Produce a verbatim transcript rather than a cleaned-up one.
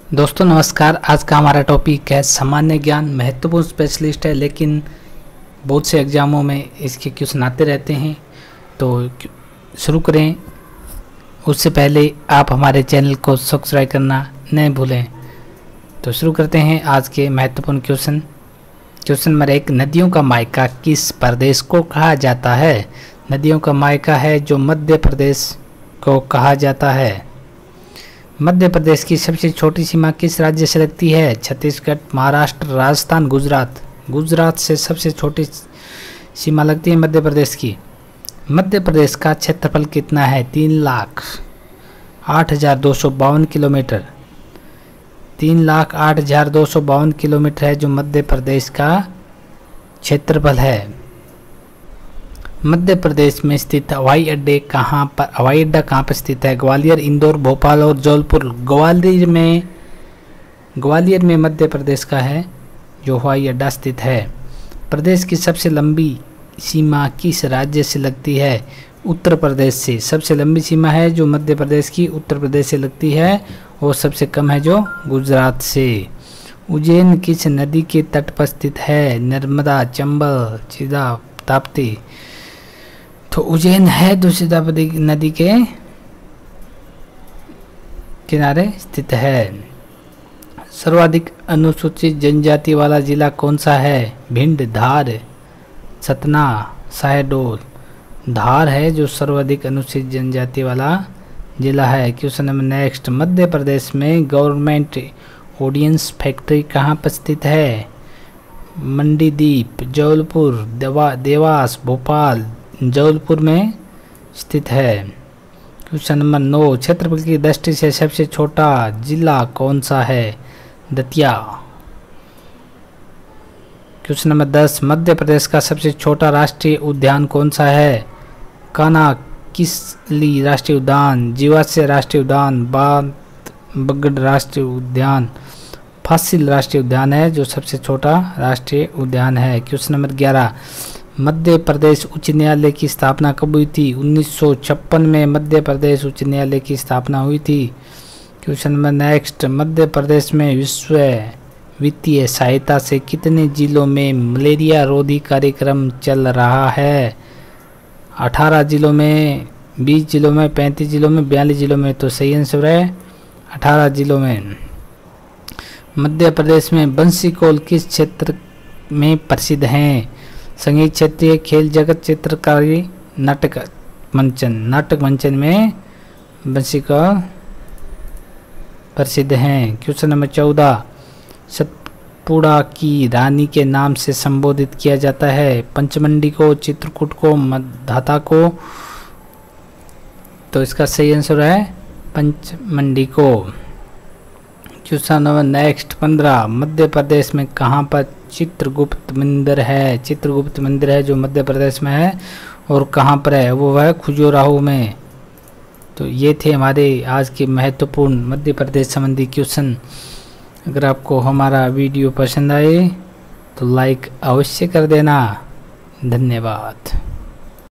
दोस्तों नमस्कार। आज का हमारा टॉपिक है सामान्य ज्ञान। महत्वपूर्ण स्पेशलिस्ट है, लेकिन बहुत से एग्जामों में इसके क्वेश्चन आते रहते हैं। तो शुरू करें उससे पहले आप हमारे चैनल को सब्सक्राइब करना न भूलें। तो शुरू करते हैं आज के महत्वपूर्ण क्वेश्चन। क्वेश्चन नंबर एक, नदियों का मायका किस प्रदेश को कहा जाता है? नदियों का मायका है जो मध्य प्रदेश को कहा जाता है। मध्य प्रदेश की सबसे छोटी सीमा किस राज्य से लगती है? छत्तीसगढ़, महाराष्ट्र, राजस्थान, गुजरात। गुजरात से सबसे छोटी सीमा लगती है मध्य प्रदेश की। मध्य प्रदेश का क्षेत्रफल कितना है? तीन लाख आठ हजार दो सौ बावन किलोमीटर। तीन लाख आठ हजार दो सौ बावन किलोमीटर है जो मध्य प्रदेश का क्षेत्रफल है। मध्य प्रदेश में स्थित हवाई अड्डे कहाँ पर हवाई अड्डा कहाँ पर स्थित है? ग्वालियर, इंदौर, भोपाल और जबलपुर। ग्वालियर में ग्वालियर में मध्य प्रदेश का है जो हवाई अड्डा स्थित है। प्रदेश की सबसे लंबी सीमा किस राज्य से लगती है? उत्तर प्रदेश से। सबसे लंबी सीमा है जो मध्य प्रदेश की उत्तर प्रदेश से लगती है, और सबसे कम है जो गुजरात से। उज्जैन किस नदी के तट पर स्थित है? नर्मदा, चंबल, सीधा, ताप्ती। तो उज्जैन है दूसरी ताप्ती नदी के किनारे स्थित है। सर्वाधिक अनुसूचित जनजाति वाला जिला कौन सा है? भिंड, धार, सतना, शहडोल। धार है जो सर्वाधिक अनुसूचित जनजाति वाला जिला है। Question number next, Madhya Pradesh में गवर्नमेंट ऑर्डिनेंस फैक्ट्री कहाँ पर स्थित है? मंडीदीप, जबलपुर, देवा देवास, भोपाल। जबलपुर में स्थित है। क्वेश्चन नंबर नौ, क्षेत्रफल की दृष्टि से सबसे छोटा जिला कौन सा है? दतिया। क्वेश्चन नंबर दस, मध्य प्रदेश का सबसे छोटा राष्ट्रीय उद्यान कौन सा है? कान्हा-किसली राष्ट्रीय उद्यान, जीवाश्य राष्ट्रीय उद्यान, बांधवगढ़ राष्ट्रीय उद्यान, फासिल राष्ट्रीय उद्यान है जो सबसे छोटा राष्ट्रीय उद्यान है। क्वेश्चन नंबर ग्यारह, मध्य प्रदेश उच्च न्यायालय की स्थापना कब हुई थी? उन्नीस सौ छप्पन में मध्य प्रदेश उच्च न्यायालय की स्थापना हुई थी। Question number next, Madhya Pradesh में विश्व वित्तीय सहायता से कितने जिलों में मलेरिया रोधी कार्यक्रम चल रहा है? अठारह जिलों में, बीस जिलों में, पैंतीस जिलों में, बयालीस जिलों में। तो सही आंसर है अठारह जिलों में। मध्य प्रदेश में बंसी कौल किस क्षेत्र में प्रसिद्ध हैं? संगीत, क्षेत्रीय, खेल जगत, चित्रकारी, नाटक मंचन। नाटक मंचन में बंसी कौल प्रसिद्ध हैं। क्वेश्चन नंबर चौदह, सतपुड़ा की रानी के नाम से संबोधित किया जाता है? पंचमंडी को, चित्रकूट को, मधाता को। तो इसका सही आंसर है पंचमंडी को। क्वेश्चन नंबर नेक्स्ट पंद्रह, मध्य प्रदेश में कहाँ पर चित्रगुप्त मंदिर है? चित्रगुप्त मंदिर है जो मध्य प्रदेश में है, और कहाँ पर है? वो है खजुराहो में। तो ये थे हमारे आज के महत्वपूर्ण मध्य प्रदेश संबंधी क्वेश्चन। अगर आपको हमारा वीडियो पसंद आए तो लाइक अवश्य कर देना। धन्यवाद।